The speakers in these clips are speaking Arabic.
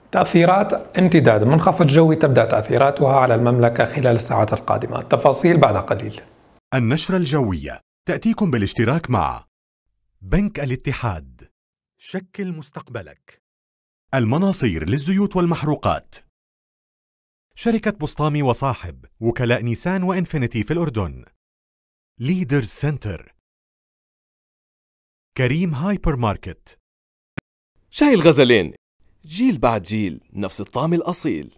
تأثيرات امتداد منخفض جوي تبدأ تأثيراتها على المملكة خلال الساعات القادمة. التفاصيل بعد قليل. النشرة الجوية تأتيكم بالاشتراك مع بنك الاتحاد، شكل مستقبلك، المناصير للزيوت والمحروقات، شركة بسطامي وصاحب، وكلاء نيسان وإنفينيتي في الأردن، ليدرز سنتر، كريم هايبر ماركت. شاي الغزلين، جيل بعد جيل نفس الطعم الأصيل.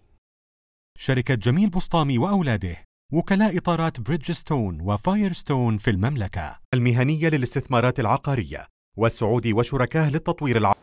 شركة جميل بسطامي وأولاده، وكلاء إطارات بريدجستون وفايرستون في المملكة، المهنية للاستثمارات العقارية، والسعودي وشركاه للتطوير العقاري.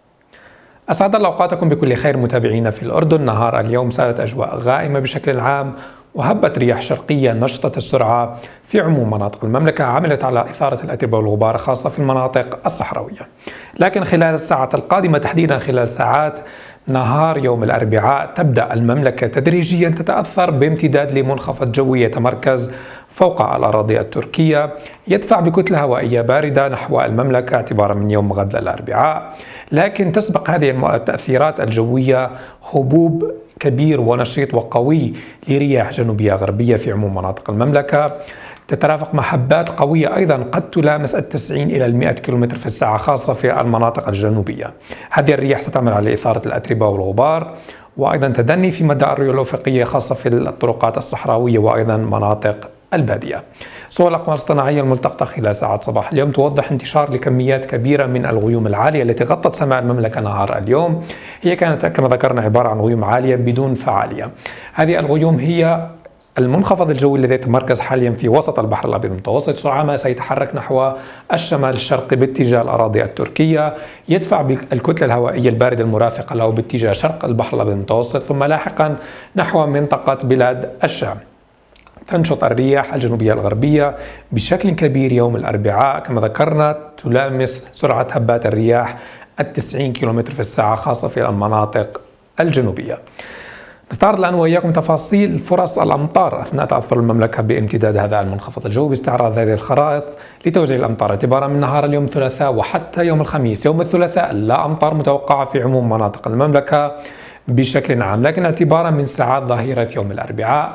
أسعد الله أوقاتكم بكل خير متابعينا في الأردن. نهار اليوم سارت أجواء غائمة بشكل عام، وهبت رياح شرقية نشطة السرعة في عموم مناطق المملكة، عملت على إثارة الأتربة والغبار خاصة في المناطق الصحراوية. لكن خلال الساعات القادمة، تحديدا خلال ساعات نهار يوم الأربعاء، تبدأ المملكة تدريجيا تتأثر بامتداد لمنخفض جوي يتمركز فوق الأراضي التركية، يدفع بكتلة هوائية باردة نحو المملكة اعتبارا من يوم غد الأربعاء. لكن تسبق هذه التأثيرات الجوية هبوب كبير ونشيط وقوي لرياح جنوبية غربية في عموم مناطق المملكة، تترافق محبات قوية أيضا قد تلامس 90 إلى 100 كم في الساعة، خاصة في المناطق الجنوبية. هذه الرياح ستعمل على إثارة الأتربة والغبار، وأيضا تدني في مدى الرؤية الأفقية خاصة في الطرقات الصحراوية وأيضا مناطق البادية. صور الأقمار الصناعية الملتقطة خلال ساعات صباح اليوم توضح انتشار لكميات كبيرة من الغيوم العالية التي غطت سماء المملكة نهار اليوم. هي كانت كما ذكرنا عبارة عن غيوم عالية بدون فعالية. هذه الغيوم هي المنخفض الجوي الذي يتمركز حاليا في وسط البحر الأبيض المتوسط، سرعان ما سيتحرك نحو الشمال الشرقي باتجاه الأراضي التركية، يدفع بالكتلة الهوائية الباردة المرافقة له باتجاه شرق البحر الأبيض المتوسط، ثم لاحقا نحو منطقة بلاد الشام. تنشط الرياح الجنوبية الغربية بشكل كبير يوم الأربعاء، كما ذكرنا تلامس سرعة هبات الرياح 90 كم في الساعة، خاصة في المناطق الجنوبية. نستعرض الآن وإياكم تفاصيل فرص الأمطار أثناء تأثر المملكة بامتداد هذا المنخفض الجوي باستعراض هذه الخرائط لتوزيع الأمطار اعتبارا من نهار اليوم الثلاثاء وحتى يوم الخميس. يوم الثلاثاء لا أمطار متوقعة في عموم مناطق المملكة بشكل عام، لكن اعتبارا من ساعات ظهيرة يوم الأربعاء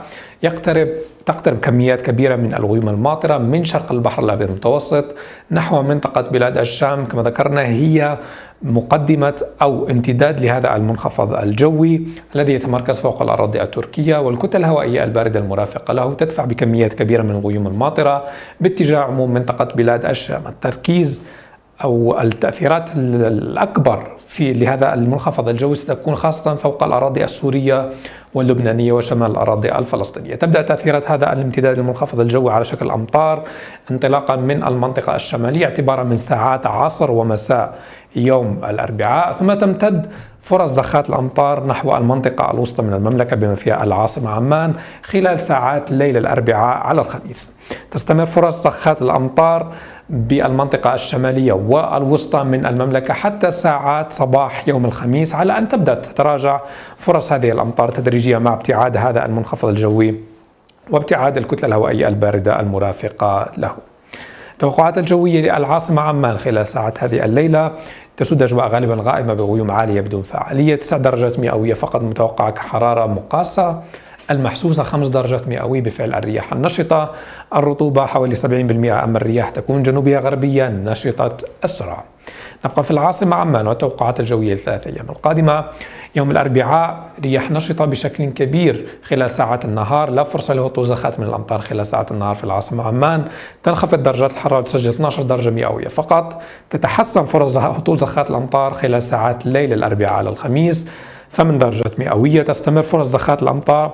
تقترب كميات كبيرة من الغيوم الماطرة من شرق البحر الأبيض المتوسط نحو منطقة بلاد الشام. كما ذكرنا هي مقدمة أو امتداد لهذا المنخفض الجوي الذي يتمركز فوق الأراضي التركية، والكتل الهوائية الباردة المرافقة له تدفع بكميات كبيرة من الغيوم الماطرة باتجاه عموم منطقة بلاد الشام. التركيز أو التأثيرات الأكبر لهذا المنخفض الجوي ستكون خاصة فوق الأراضي السورية واللبنانية وشمال الأراضي الفلسطينية. تبدأ تأثيرات هذا الامتداد المنخفض الجوي على شكل أمطار انطلاقا من المنطقة الشمالية اعتبارا من ساعات عصر ومساء يوم الأربعاء، ثم تمتد فرص زخات الأمطار نحو المنطقة الوسطى من المملكة بما فيها العاصمة عمان خلال ساعات ليل الأربعاء على الخميس. تستمر فرص زخات الأمطار بالمنطقة الشمالية والوسطى من المملكة حتى ساعات صباح يوم الخميس، على أن تبدأ تتراجع فرص هذه الأمطار تدريجيا مع ابتعاد هذا المنخفض الجوي وابتعاد الكتلة الهوائية الباردة المرافقة له. التوقعات الجوية للعاصمة عمان خلال ساعات هذه الليلة تسود أجواء غالبا غائمة بغيوم عالية بدون فعالية، 9 درجات مئوية فقط متوقعة كحرارة مقاسة، المحسوسة 5 درجات مئوية بفعل الرياح النشطة، الرطوبة حوالي 70%، أما الرياح تكون جنوبية غربية نشطة السرعة. نبقى في العاصمة عمان والتوقعات الجوية الثلاث أيام القادمة. يوم الأربعاء رياح نشطة بشكل كبير خلال ساعات النهار، لا فرصة لهطول زخات من الأمطار خلال ساعات النهار في العاصمة عمان، تنخفض درجات الحرارة وتسجل 12 درجة مئوية فقط، تتحسن فرص هطول زخات الأمطار خلال ساعات ليل الأربعاء على الخميس 8 درجات مئوية، تستمر فرص زخات الأمطار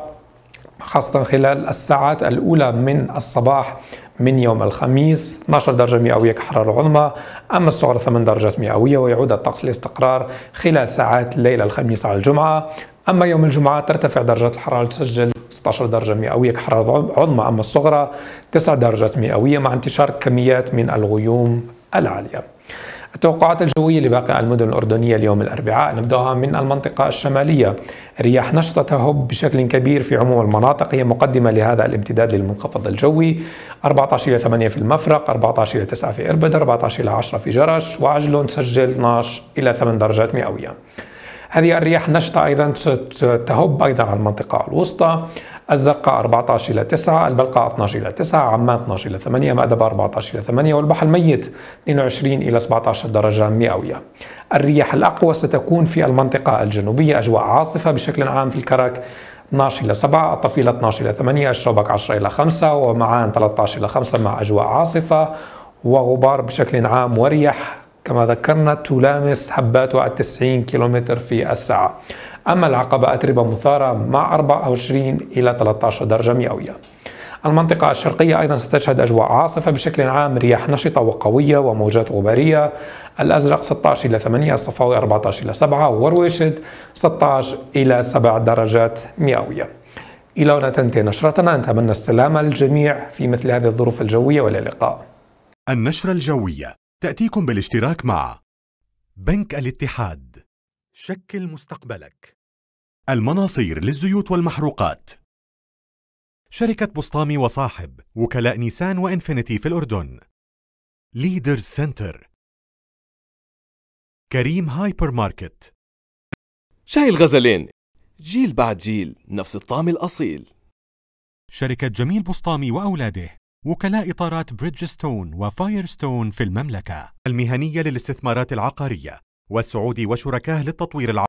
خاصة خلال الساعات الأولى من الصباح من يوم الخميس 12 درجة مئوية كحرارة عظمى، أما الصغرى 8 درجات مئوية، ويعود الطقس للاستقرار خلال ساعات ليلة الخميس على الجمعة. أما يوم الجمعة ترتفع درجات الحرارة تسجل 16 درجة مئوية كحرارة عظمى، أما الصغرى 9 درجات مئوية مع انتشار كميات من الغيوم العالية. التوقعات الجوية لباقي المدن الأردنية اليوم الأربعاء نبدأها من المنطقة الشمالية. رياح نشطة تهب بشكل كبير في عموم المناطق، هي مقدمة لهذا الامتداد للمنخفض الجوي. 14 إلى 8 في المفرق، 14 إلى 9 في إربد، 14 إلى 10 في جرش، وعجلون تسجل 12 إلى 8 درجات مئوية. هذه الرياح النشطة أيضا تهب أيضا على المنطقة الوسطى. الزرقاء 14 إلى 9، البلقاء 12 إلى 9، عمان 12 إلى 8، مأدبة 14 إلى 8، والبحر الميت 22 إلى 17 درجة مئوية. الرياح الأقوى ستكون في المنطقة الجنوبية، أجواء عاصفة بشكل عام في الكرك 12 إلى 7، الطفيلة 12 إلى 8، الشوبك 10 إلى 5، ومعان 13 إلى 5 مع أجواء عاصفة وغبار بشكل عام، ورياح كما ذكرنا تلامس هباتها 90 كم في الساعة. أما العقبة أتربة مثارة مع 24 إلى 13 درجة مئوية. المنطقة الشرقية أيضا ستشهد أجواء عاصفة بشكل عام، رياح نشطة وقوية وموجات غبارية. الأزرق 16 إلى 8، الصفاوي 14 إلى 7، ورويشد 16 إلى 7 درجات مئوية. إلى هنا تنتهي نشرتنا، نتمنى السلامة للجميع في مثل هذه الظروف الجوية، والى اللقاء. النشرة الجوية تأتيكم بالاشتراك مع بنك الاتحاد، شكل مستقبلك، المناصير للزيوت والمحروقات، شركة بسطامي وصاحب، وكلاء نيسان وإنفينيتي في الأردن، ليدرز سنتر، كريم هايبر ماركت. شاي الغزلين، جيل بعد جيل نفس الطعم الأصيل. شركة جميل بسطامي وأولاده، وكلاء إطارات بريدجستون وفايرستون في المملكة، المهنية للاستثمارات العقارية والسعودي وشركاه للتطوير العقاري.